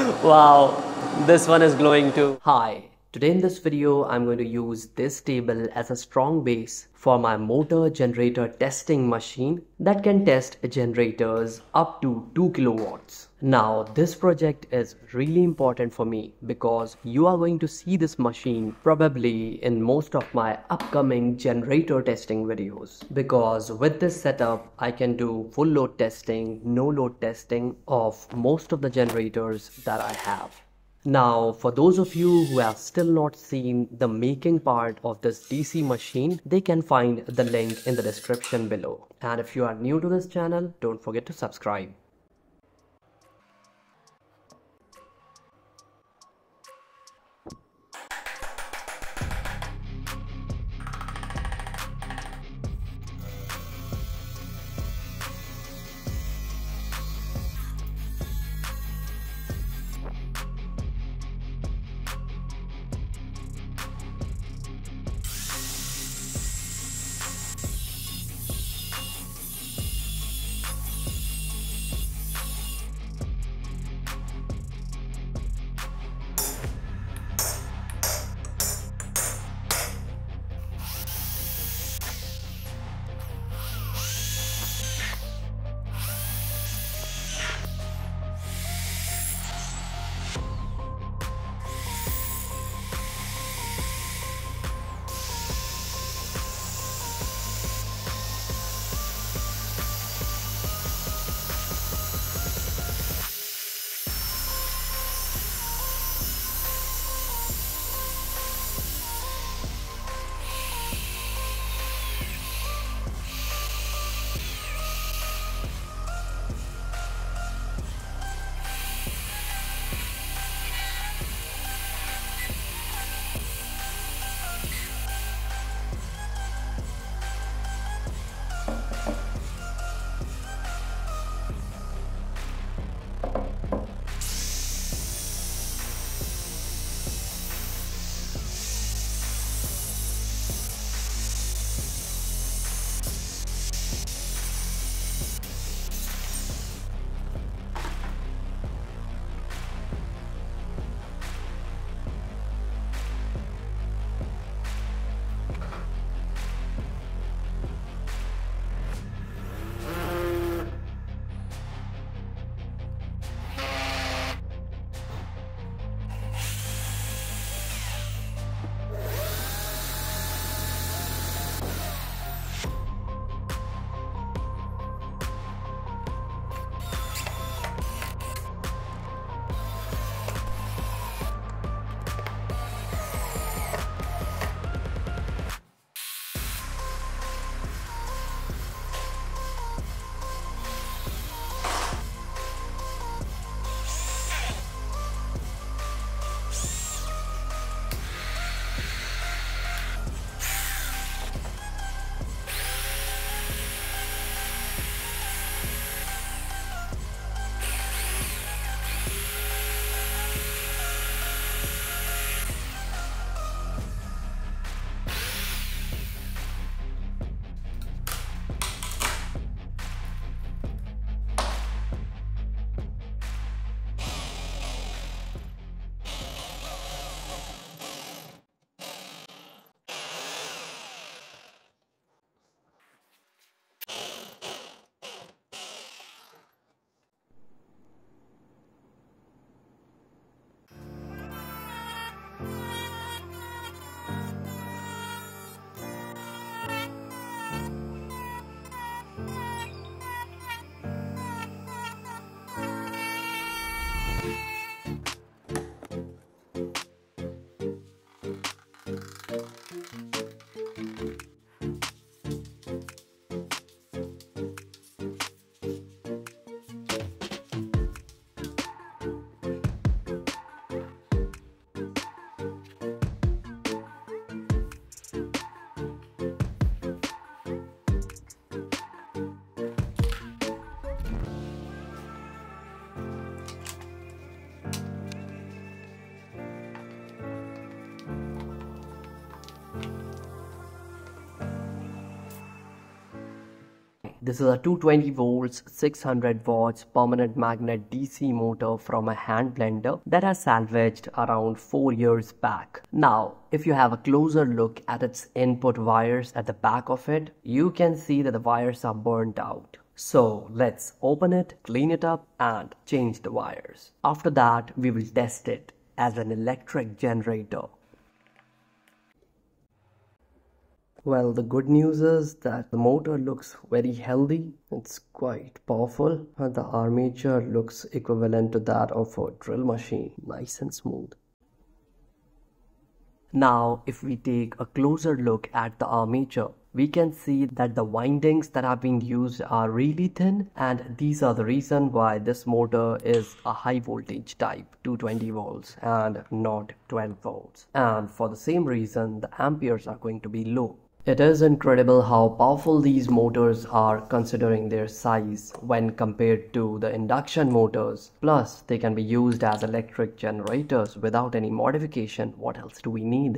Wow, this one is glowing too. Hi, today in this video I'm going to use this table as a strong base for my motor generator testing machine that can test generators up to 2 kilowatts. Now this project is really important for me because you are going to see this machine probably in most of my upcoming generator testing videos, because with this setup I can do full load testing, no load testing of most of the generators that I have. Now, for those of you who have still not seen the making part of this DC machine, they can find the link in the description below. And if you are new to this channel, don't forget to subscribe. This is a 220 volts, 600 watts permanent magnet DC motor from a hand blender that I salvaged around 4 years back. Now, if you have a closer look at its input wires at the back of it, you can see that the wires are burnt out. So let's open it, clean it up and change the wires. After that, we will test it as an electric generator. Well, the good news is that the motor looks very healthy. It's quite powerful and the armature looks equivalent to that of a drill machine. Nice and smooth. Now, if we take a closer look at the armature, we can see that the windings that are being used are really thin, and these are the reason why this motor is a high voltage type 220 volts and not 12 volts. And for the same reason, the amperes are going to be low. It is incredible how powerful these motors are considering their size when compared to the induction motors. Plus, they can be used as electric generators without any modification. What else do we need?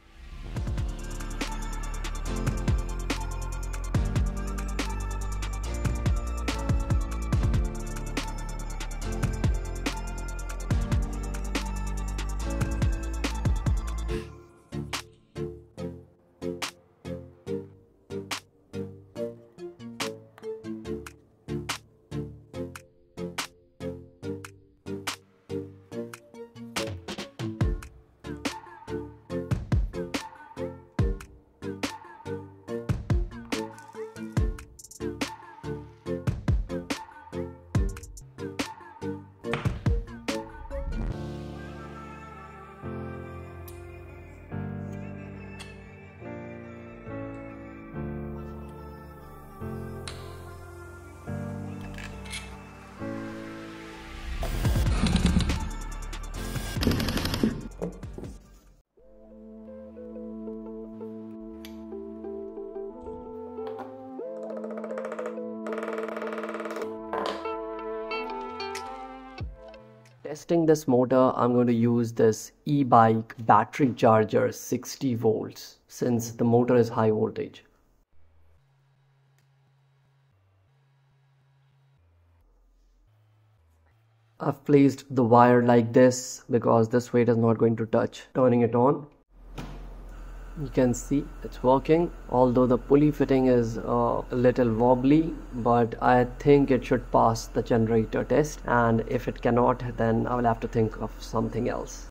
Testing this motor, I'm going to use this e-bike battery charger 60 volts since the motor is high voltage. I've placed the wire like this because this weight is not going to touch. Turning it on. You can see it's working, although the pulley fitting is a little wobbly, but I think it should pass the generator test, and if it cannot, then I will have to think of something else.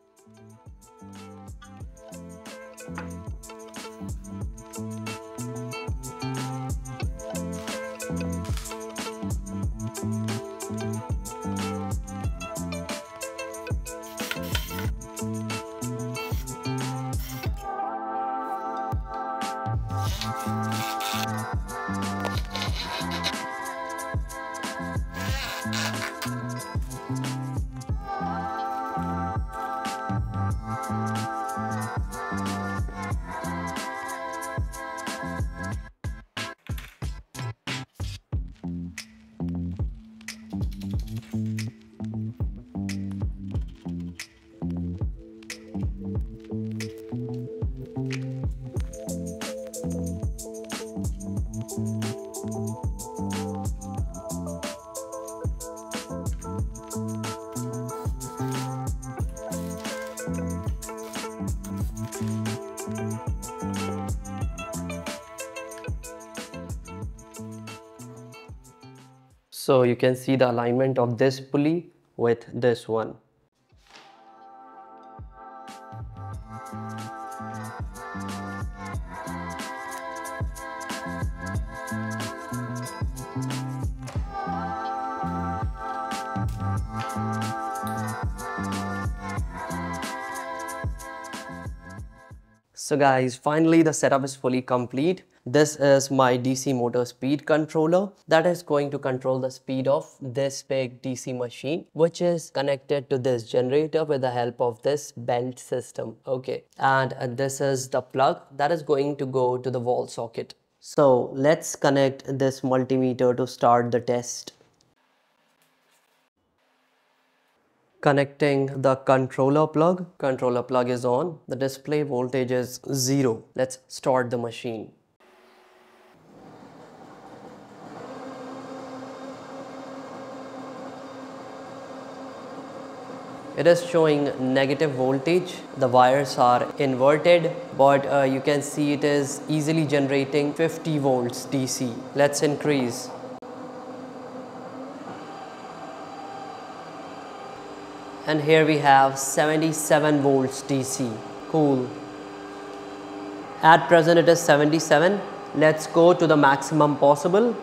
So you can see the alignment of this pulley with this one. So guys, finally the setup is fully complete. This is my DC motor speed controller that is going to control the speed of this big DC machine, which is connected to this generator with the help of this belt system. Okay, and this is the plug that is going to go to the wall socket. So let's connect this multimeter to start the test. Connecting the controller plug. Controller plug is on. The display voltage is 0. Let's start the machine. It is showing negative voltage. The wires are inverted, but you can see it is easily generating 50 volts DC. Let's increase. And here we have 77 volts DC. Cool. At present it is 77. Let's go to the maximum possible.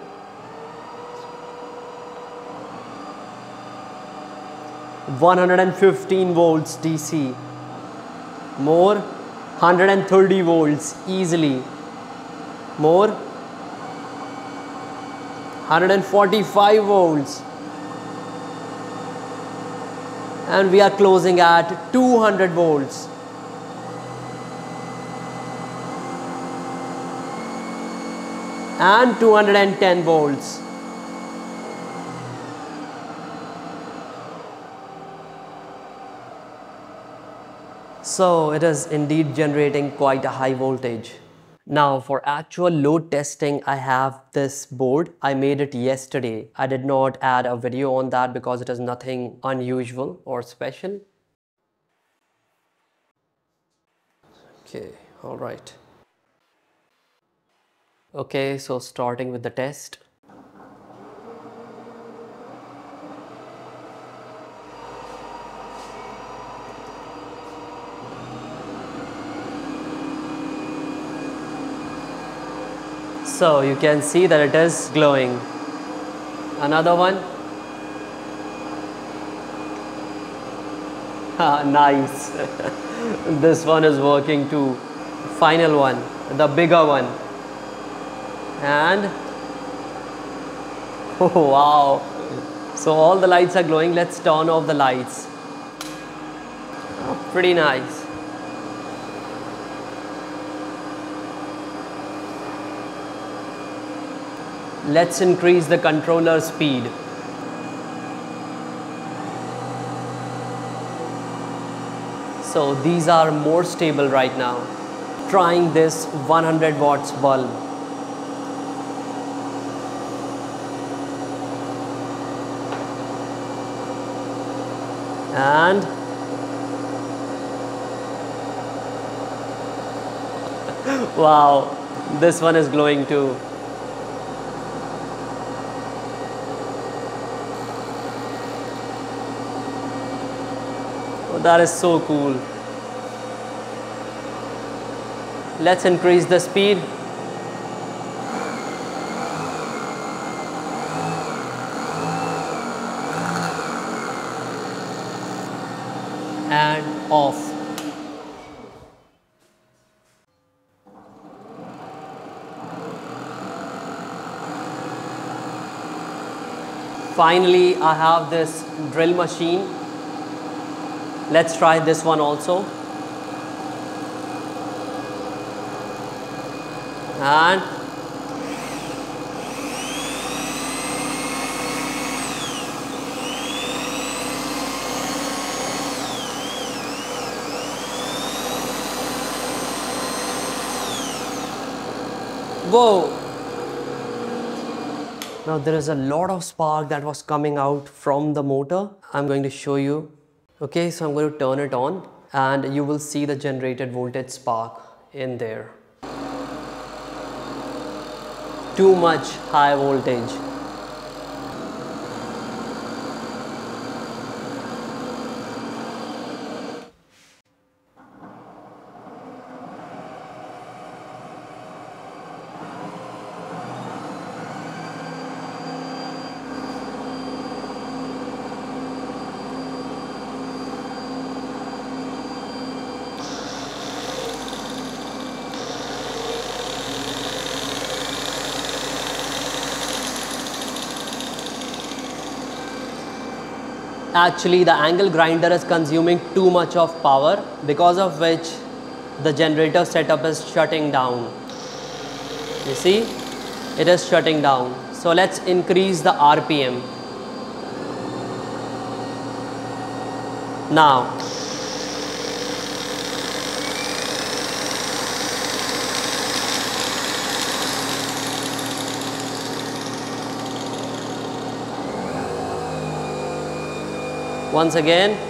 $115 volts DC. More. 130 volts easily. More. 145 volts. And we are closing at 200 volts. And 210 volts. So it is indeed generating quite a high voltage. Now for actual load testing, I have this board. I made it yesterday. I did not add a video on that because it is nothing unusual or special. Okay, all right. Okay, so starting with the test. So you can see that it is glowing. Another one. Nice. This one is working too. Final one, the bigger one. And oh wow. So all the lights are glowing. Let's turn off the lights. Pretty nice. Let's increase the controller speed. So these are more stable right now. Trying this 100 watts bulb. And wow, this one is glowing too. Oh, that is so cool. Let's increase the speed. And off. Finally, I have this drill machine. Let's try this one also. And whoa! Now there is a lot of spark that was coming out from the motor. I'm going to show you. Okay, so I'm going to turn it on and you will see the generated voltage spark in there. Too much high voltage. Actually, the angle grinder is consuming too much of power, because of which the generator setup is shutting down. You see, it is shutting down. So let's increase the RPM. Now, once again,